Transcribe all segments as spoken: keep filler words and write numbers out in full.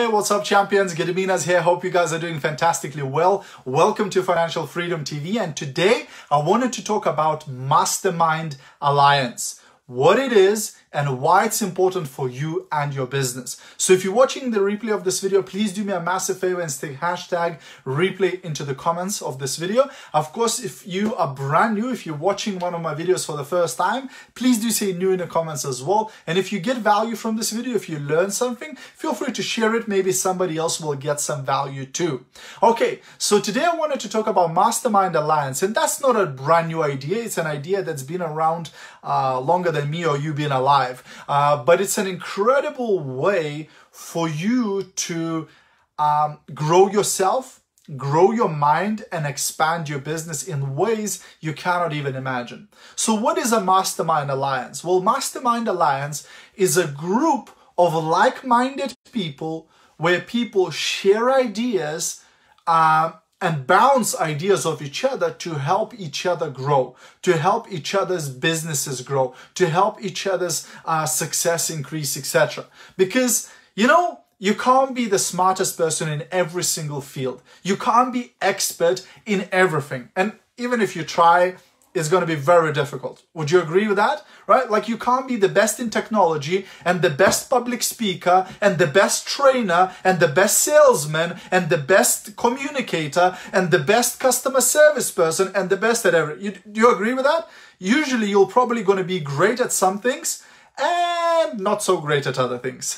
Hey, what's up, champions? Gediminas here. Hope you guys are doing fantastically well. Welcome to Financial Freedom T V. And today I wanted to talk about Mastermind Alliance, what it is and why it's important for you and your business. So if you're watching the replay of this video, please do me a massive favor and stick hashtag replay into the comments of this video. Of course, if you are brand new, if you're watching one of my videos for the first time, please do say new in the comments as well. And if you get value from this video, if you learn something, feel free to share it. Maybe somebody else will get some value too. Okay, so today I wanted to talk about Mastermind Alliance, and that's not a brand new idea. It's an idea that's been around uh, longer than me or you being alive. Uh, but it's an incredible way for you to um, grow yourself, grow your mind, and expand your business in ways you cannot even imagine. So what is a Mastermind Alliance? Well, Mastermind Alliance is a group of like-minded people where people share ideas uh, and bounce ideas of each other to help each other grow, to help each other's businesses grow, to help each other's uh, success increase, et cetera. Because, you know, you can't be the smartest person in every single field. You can't be expert in everything. And even if you try, it's going to be very difficult. Would you agree with that? Right? Like, you can't be the best in technology and the best public speaker and the best trainer and the best salesman and the best communicator and the best customer service person and the best at everything. You, do you agree with that? Usually you're probably going to be great at some things and not so great at other things.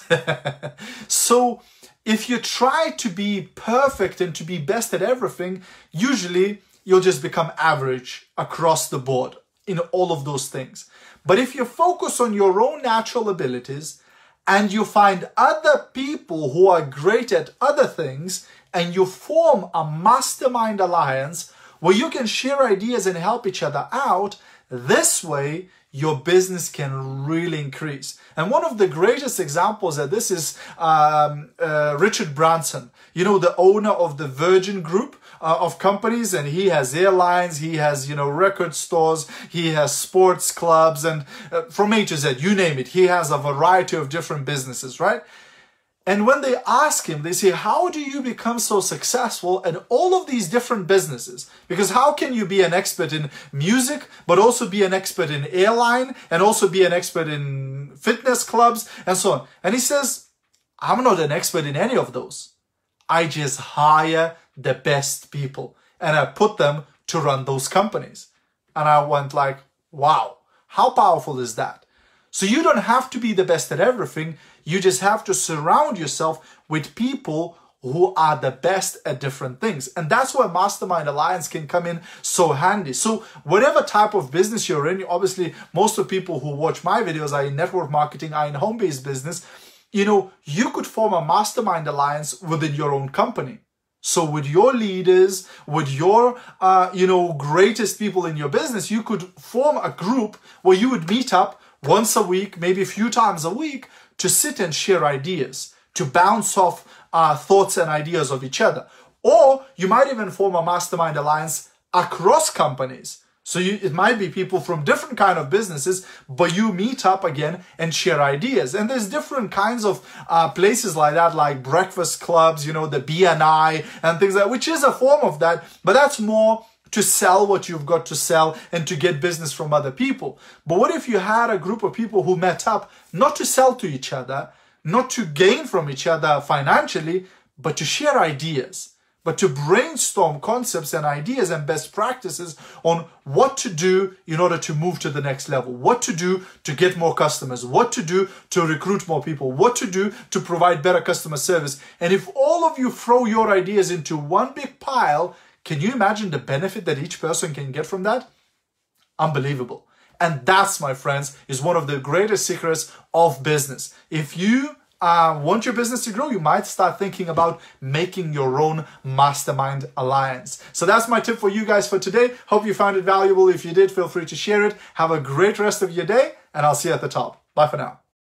So if you try to be perfect and to be best at everything, usually you'll just become average across the board in all of those things. But if you focus on your own natural abilities and you find other people who are great at other things and you form a mastermind alliance where you can share ideas and help each other out, this way your business can really increase. And one of the greatest examples of this is um, uh, Richard Branson, you know, the owner of the Virgin Group uh, of companies, and he has airlines, he has, you know, record stores, he has sports clubs, and uh, from A to Z, you name it, he has a variety of different businesses, right? And when they ask him, they say, how do you become so successful in all of these different businesses? Because how can you be an expert in music, but also be an expert in airline, and also be an expert in fitness clubs, and so on? And he says, I'm not an expert in any of those. I just hire the best people, and I put them to run those companies. And I went like, wow, how powerful is that? So you don't have to be the best at everything. You just have to surround yourself with people who are the best at different things. And that's where Mastermind Alliance can come in so handy. So whatever type of business you're in, obviously most of the people who watch my videos are in network marketing, are in home-based business. You know, you could form a Mastermind Alliance within your own company. So with your leaders, with your, uh, you know, greatest people in your business, you could form a group where you would meet up once a week, maybe a few times a week, to sit and share ideas, to bounce off uh, thoughts and ideas of each other. Or you might even form a Mastermind Alliance across companies. So you, it might be people from different kind of businesses, but you meet up again and share ideas. And there's different kinds of uh, places like that, like breakfast clubs, you know, the B N I and things like that, which is a form of that, but that's more to sell what you've got to sell and to get business from other people. But what if you had a group of people who met up not to sell to each other, not to gain from each other financially, but to share ideas, but to brainstorm concepts and ideas and best practices on what to do in order to move to the next level, what to do to get more customers, what to do to recruit more people, what to do to provide better customer service. And if all of you throw your ideas into one big pile, can you imagine the benefit that each person can get from that? Unbelievable. And that's, my friends, is one of the greatest secrets of business. If you uh, want your business to grow, you might start thinking about making your own Mastermind Alliance. So that's my tip for you guys for today. Hope you found it valuable. If you did, feel free to share it. Have a great rest of your day, and I'll see you at the top. Bye for now.